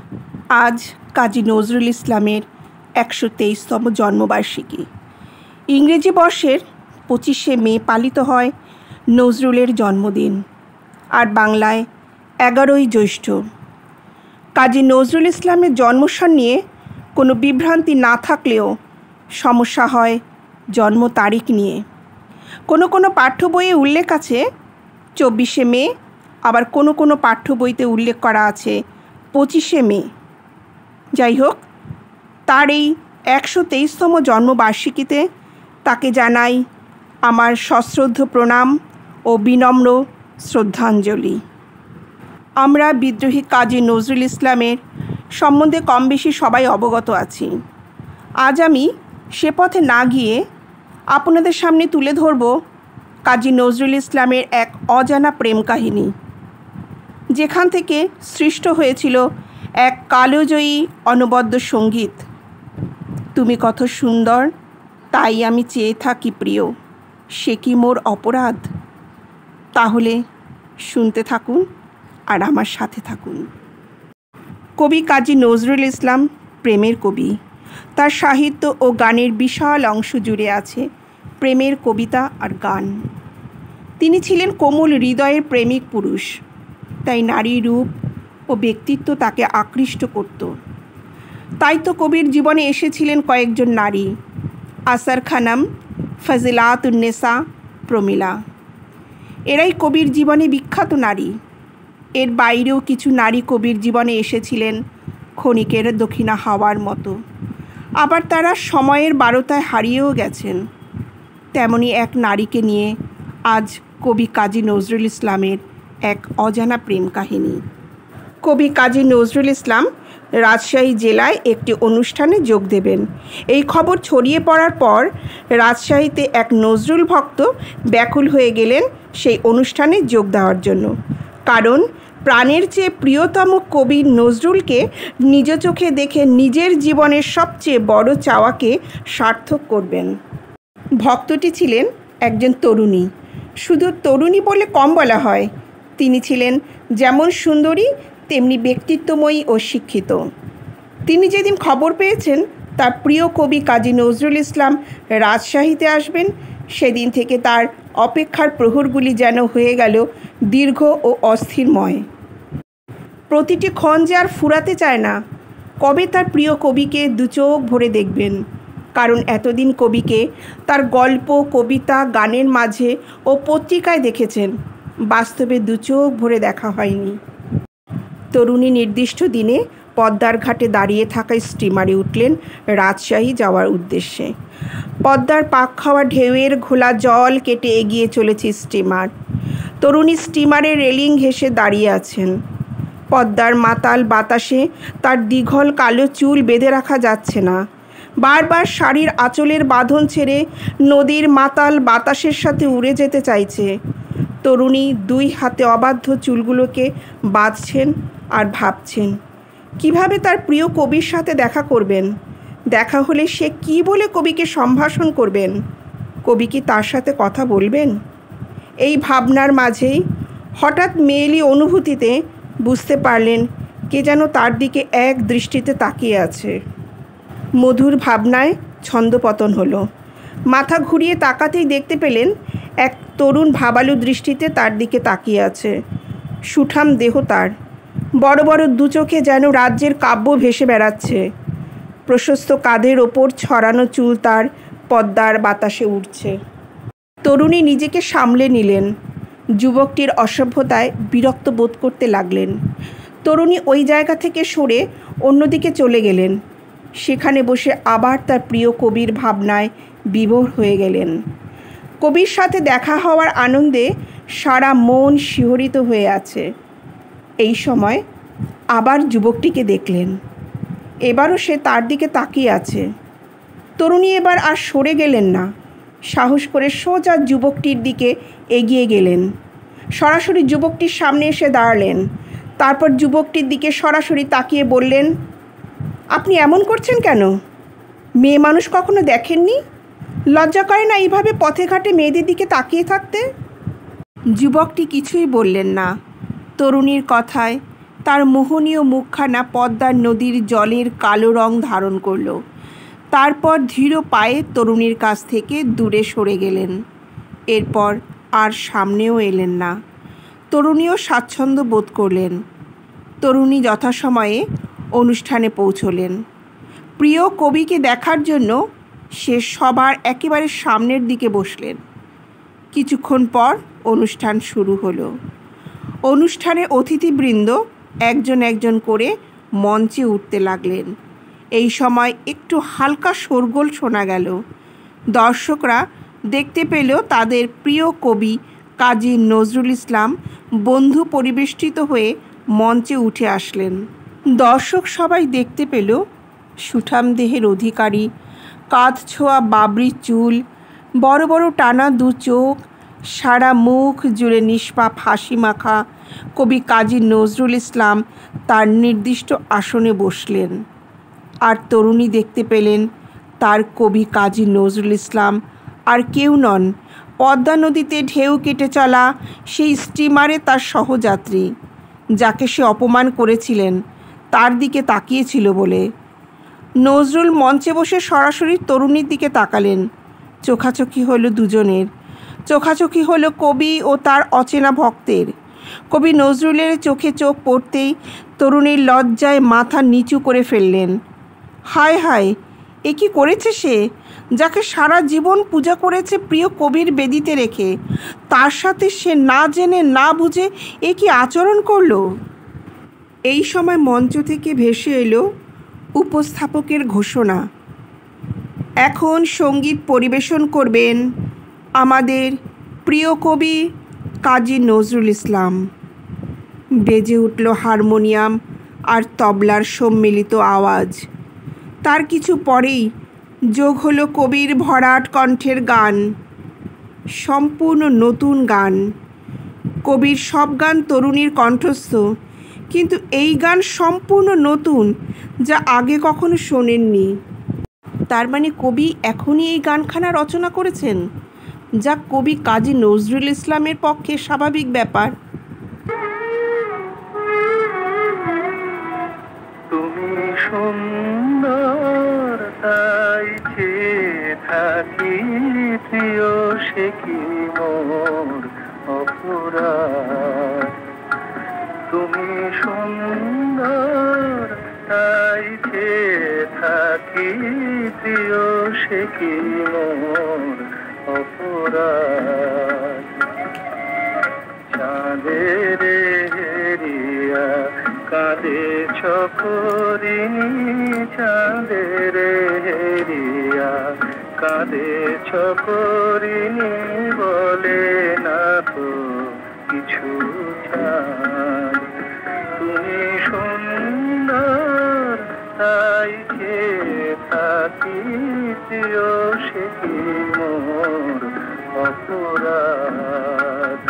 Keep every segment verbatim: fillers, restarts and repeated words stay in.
আজ কাজী নজরুল ইসলামের একশো তেইশতম জন্মবার্ষিকী। ইংরেজি বর্ষের পঁচিশে মে পালিত হয় নজরুলের জন্মদিন, আর বাংলায় এগারোই জ্যৈষ্ঠ। কাজী নজরুল ইসলামের জন্মস্থান নিয়ে কোনো বিভ্রান্তি না থাকলেও সমস্যা হয় জন্ম তারিখ নিয়ে। কোনো কোনো পাঠ্য বইয়ে উল্লেখ আছে চব্বিশে মে, আবার কোনো কোনো পাঠ্য বইতে উল্লেখ করা আছে পঁচিশে মে। যাই হোক, তার এই একশো তেইশতম জন্মবার্ষিকীতে তাকে জানাই আমার সশ্রদ্ধ প্রণাম ও বিনম্র শ্রদ্ধাঞ্জলি। আমরা বিদ্রোহী কাজী নজরুল ইসলামের সম্বন্ধে কম বেশি সবাই অবগত আছি। আজ আমি সে পথে না গিয়ে আপনাদের সামনে তুলে ধরব কাজী নজরুল ইসলামের এক অজানা প্রেম কাহিনী, যেখান থেকে সৃষ্ট হয়েছিল এক কালজয়ী অনবদ্য সঙ্গীত। তুমি কত সুন্দর, তাই আমি চেয়ে থাকি প্রিয়, সে কি মোর অপরাধ? তাহলে শুনতে থাকুন আর আমার সাথে থাকুন। কবি কাজী নজরুল ইসলাম প্রেমের কবি। তার সাহিত্য ও গানের বিশাল অংশ জুড়ে আছে প্রেমের কবিতা আর গান। তিনি ছিলেন কোমল হৃদয়ের প্রেমিক পুরুষ, তাই নারী রূপ ও ব্যক্তিত্ব তাকে আকৃষ্ট করত। তাই তো কবির জীবনে এসেছিলেন কয়েকজন নারী, আসার খানম, ফজিলাতুন্নেসা, প্রমীলা। এরাই কবির জীবনে বিখ্যাত নারী। এর বাইরেও কিছু নারী কবির জীবনে এসেছিলেন ক্ষণিকের দক্ষিণা হাওয়ার মতো, আবার তারা সময়ের বারতায় হারিয়েও গেছেন। তেমনি এক নারীকে নিয়ে আজ কবি কাজী নজরুল ইসলামের এক অজানা প্রেম কাহিনী। কবি কাজী নজরুল ইসলাম রাজশাহী জেলায় একটি অনুষ্ঠানে যোগ দেবেন। এই খবর ছড়িয়ে পড়ার পর রাজশাহীতে এক নজরুল ভক্ত ব্যাকুল হয়ে গেলেন সেই অনুষ্ঠানে যোগ দেওয়ার জন্য, কারণ প্রাণের চেয়ে প্রিয়তম কবি নজরুলকে নিজ চোখে দেখে নিজের জীবনের সবচেয়ে বড় চাওয়াকে সার্থক করবেন। ভক্তটি ছিলেন একজন তরুণী। শুধু তরুণী বলে কম বলা হয়, তিনি ছিলেন যেমন সুন্দরী তেমনি ব্যক্তিত্বময়ী ও শিক্ষিত। তিনি যেদিন খবর পেয়েছেন তার প্রিয় কবি কাজী নজরুল ইসলাম রাজশাহীতে আসবেন, সেদিন থেকে তার অপেক্ষার প্রহরগুলি যেন হয়ে গেল দীর্ঘ ও অস্থিরময়। প্রতিটি ক্ষণ যে আর ফুরাতে চায় না, কবে তার প্রিয় কবিকে দুচোখ ভরে দেখবেন। কারণ এতদিন কবিকে তার গল্প, কবিতা, গানের মাঝে ও পত্রিকায় দেখেছেন, বাস্তবে দুচোখ ভরে দেখা হয়নি। তরুণী নির্দিষ্ট দিনে পদ্মার ঘাটে দাঁড়িয়ে থাকা স্টিমারে উঠলেন রাজশাহী যাওয়ার উদ্দেশ্যে। পদ্মার পাক খাওয়া ঢেউয়ের ঘোলা জল কেটে এগিয়ে চলেছে স্টিমার। তরুণী স্টিমারের রেলিং ঘেঁষে দাঁড়িয়ে আছেন। পদ্মার মাতাল বাতাসে তার দীঘল কালো চুল বেঁধে রাখা যাচ্ছে না। বারবার শাড়ির আঁচলের বাঁধন ছেড়ে নদীর মাতাল বাতাসের সাথে উড়ে যেতে চাইছে। তরুণী দুই হাতে অবাধ্য চুলগুলোকে বাঁধছেন আর ভাবছেন কিভাবে তার প্রিয় কবির সাথে দেখা করবেন। দেখা হলে সে কি বলে কবিকে সম্ভাষণ করবেন? কবি কি তার সাথে কথা বলবেন? এই ভাবনার মাঝেই হঠাৎ মেয়েলি অনুভূতিতে বুঝতে পারলেন কে যেন তার দিকে এক দৃষ্টিতে তাকিয়ে আছে। মধুর ভাবনায় ছন্দপতন হলো। মাথা ঘুরিয়ে তাকাতেই দেখতে পেলেন এক তরুণ ভাবালু দৃষ্টিতে তার দিকে তাকিয়ে আছে। সুঠাম দেহ তার, বড় বড় দু চোখে যেন রাজ্যের কাব্য ভেসে বেড়াচ্ছে। প্রশস্ত কাঁধের ওপর ছড়ানো চুল তার পদ্মার বাতাসে উঠছে। তরুণী নিজেকে সামলে নিলেন। যুবকটির অসভ্যতায় বিরক্ত বোধ করতে লাগলেন। তরুণী ওই জায়গা থেকে সরে অন্যদিকে চলে গেলেন। সেখানে বসে আবার তার প্রিয় কবির ভাবনায় বিভোর হয়ে গেলেন। কবির সাথে দেখা হওয়ার আনন্দে সারা মন শিহরিত হয়ে আছে। এই সময় আবার যুবকটিকে দেখলেন। এবারও সে তার দিকে তাকিয়ে আছে। তরুণী এবার আর সরে গেলেন না, সাহস করে সোজা যুবকটির দিকে এগিয়ে গেলেন। সরাসরি যুবকটির সামনে এসে দাঁড়ালেন। তারপর যুবকটির দিকে সরাসরি তাকিয়ে বললেন, আপনি এমন করছেন কেন? মেয়ে মানুষ কখনো দেখেননি? লজ্জা করে না এইভাবে পথে ঘাটে মেয়েদের দিকে তাকিয়ে থাকতে? যুবকটি কিছুই বললেন না। তরুণীর কথায় তার মোহনীয় মুখখানা পদ্মার নদীর জলের কালো রং ধারণ করল। তারপর ধীর পায়ে তরুণীর কাছ থেকে দূরে সরে গেলেন। এরপর আর সামনেও এলেন না। তরুণীও স্বাচ্ছন্দ্য বোধ করলেন। তরুণী যথাসময়ে অনুষ্ঠানে পৌঁছলেন। প্রিয় কবিকে দেখার জন্য সে সবার একেবারে সামনের দিকে বসলেন। কিছুক্ষণ পর অনুষ্ঠান শুরু হলো। অনুষ্ঠানে অতিথিবৃন্দ একজন একজন করে মঞ্চে উঠতে লাগলেন। এই সময় একটু হালকা শোরগোল শোনা গেল। দর্শকরা দেখতে পেল তাদের প্রিয় কবি কাজী নজরুল ইসলাম বন্ধু পরিবেষ্টিত হয়ে মঞ্চে উঠে আসলেন। দর্শক সবাই দেখতে পেল সুঠাম দেহের অধিকারী, কাঁধ ছোঁয়া বাবরি চুল, বড় বড় টানা দু চোখ, সারা মুখ জুড়ে নিষ্পাপ হাসি মাখা কবি কাজী নজরুল ইসলাম তার নির্দিষ্ট আসনে বসলেন। আর তরুণী দেখতে পেলেন তার কবি কাজী নজরুল ইসলাম আর কেউ নন, পদ্মা নদীতে ঢেউ কেটে চলা সেই স্টিমারে তার সহযাত্রী, যাকে সে অপমান করেছিলেন, তার দিকে তাকিয়েছিল বলে। নজরুল মঞ্চে বসে সরাসরি তরুণীর দিকে তাকালেন। চোখাচোখি হলো দুজনের। চোখাচোখি হলো কবি ও তার অচেনা ভক্তের। কবি নজরুলের চোখে চোখ পড়তেই তরুণীর লজ্জায় মাথা নিচু করে ফেললেন। হায় হায়, এ কী করেছে সে, যাকে সারা জীবন পূজা করেছে প্রিয় কবির বেদিতে রেখে, তার সাথে সে না জেনে না বুঝে এ কী আচরণ করল। এই সময় মঞ্চ থেকে ভেসে এলো উপস্থাপকের ঘোষণা। এখন সঙ্গীত পরিবেশন করবেন আমাদের প্রিয় কবি কাজী নজরুল ইসলাম। বেজে উঠল হারমোনিয়াম আর তবলার সম্মিলিত আওয়াজ। তার কিছু পরেই যোগ হলো কবির ভরাট কণ্ঠের গান, সম্পূর্ণ নতুন গান। কবির সব গান তরুণীর কণ্ঠস্থ, কিন্তু এই গান সম্পূর্ণ নতুন, যা আগে কখনো শোনেননি। তার মানে কবি এখনই এই গানখানা রচনা করেছেন, যা কবি কাজী নজরুল ইসলামের পক্ষে স্বাভাবিক ব্যাপার। তুমি সুন্দর তাই চেয়ে থাকি, প্রিয় সে কি মোর অপরাধ। তুমি সুন্দর তাই চেয়ে থাকি, প্রিয় সে কি মোর অপরাধ। চাঁদের হেরিয়া কাঁদে চকরিনি, চাঁদের হেরিয়া কাঁদে চকরিনি, বলে না তো কিছু চাঁদ। তুমি সুন্দর তাই চেয়ে থাকি, প্রিয় সে কি মোর অপরাধ।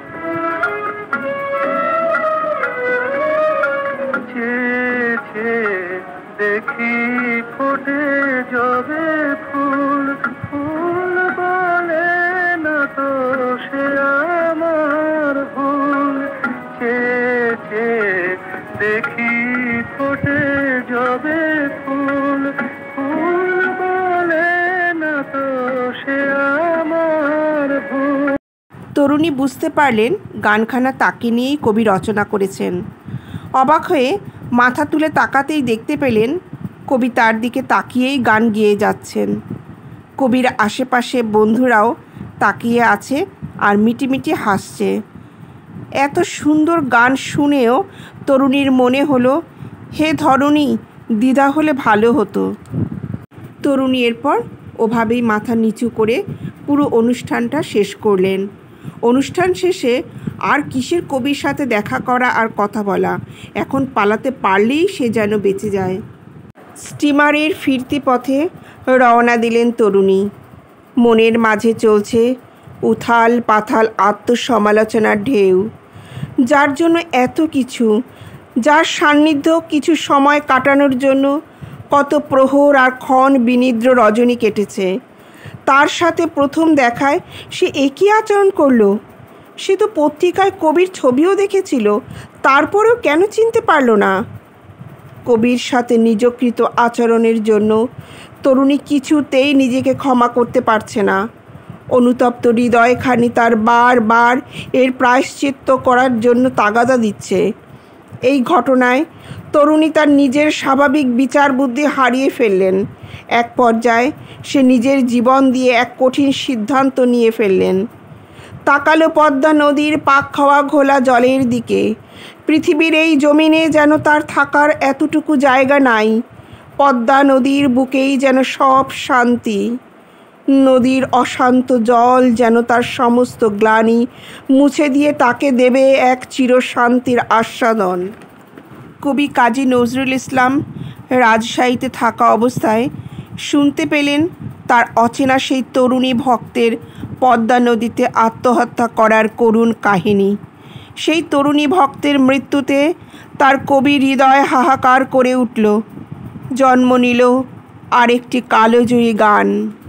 দেখি ফোটে যবে ফুল, ফুল বলে না তো সে আমার ভুল। চেয়ে দেখি ফোটে যবে ফুল, ফুল বলে না তো সে আমার ভুল। তরুণী বুঝতে পারলেন গানখানা তাকে নিয়েই কবি রচনা করেছেন। অবাক হয়ে মাথা তুলে তাকাতেই দেখতে পেলেন কবি তার দিকে তাকিয়েই গান গেয়ে যাচ্ছেন। কবির আশেপাশে বন্ধুরাও তাকিয়ে আছে আর মিটিমিটি হাসছে। এত সুন্দর গান শুনেও তরুণীর মনে হলো, হে ধরণী, দ্বিধা হলে ভালো হতো। তরুণী এরপর ওভাবেই মাথা নিচু করে পুরো অনুষ্ঠানটা শেষ করলেন। অনুষ্ঠান শেষে আর কিসের কবির সাথে দেখা করা আর কথা বলা, এখন পালাতে পারলেই সে যেন বেঁচে যায়। স্টিমারের ফিরতি পথে রওনা দিলেন তরুণী। মনের মাঝে চলছে উথাল পাথাল আত্মসমালোচনার ঢেউ। যার জন্য এত কিছু, যার সান্নিধ্য কিছু সময় কাটানোর জন্য কত প্রহর আর ক্ষণ বিনিদ্র রজনী কেটেছে, তার সাথে প্রথম দেখায় সে একই আচরণ করলো। সে তো পত্রিকায় কবির ছবিও দেখেছিল, তারপরেও কেন চিনতে পারল না? কবির সাথে নিজকৃত আচরণের জন্য তরুণী কিছুতেই নিজেকে ক্ষমা করতে পারছে না। অনুতপ্ত হৃদয়খানি তার বারবার এর প্রায়শ্চিত্ত করার জন্য তাগাদা দিচ্ছে। এই ঘটনায় তরুণী তার নিজের স্বাভাবিক বিচার বুদ্ধি হারিয়ে ফেললেন। এক পর্যায়ে সে নিজের জীবন দিয়ে এক কঠিন সিদ্ধান্ত নিয়ে ফেললেন। তাকালো পদ্মা নদীর পাক খাওয়া ঘোলা জলের দিকে। পৃথিবীর এই জমিনে যেন তার থাকার এতটুকু জায়গা নাই। পদ্মা নদীর বুকেই যেন সব শান্তি। নদীর অশান্ত জল যেন তার সমস্ত গ্লানি মুছে দিয়ে তাকে দেবে এক চিরশান্তির আস্বাদন। কবি কাজী নজরুল ইসলাম রাজশাহীতে থাকা অবস্থায় শুনতে পেলেন তার অচেনা সেই তরুণী ভক্তের পদ্মা নদীতে আত্মহত্যা করার করুণ কাহিনী। সেই তরুণী ভক্তের মৃত্যুতে তার কবি হৃদয় হাহাকার করে উঠল। জন্ম নিল আরেকটি কালোজয়ী গান।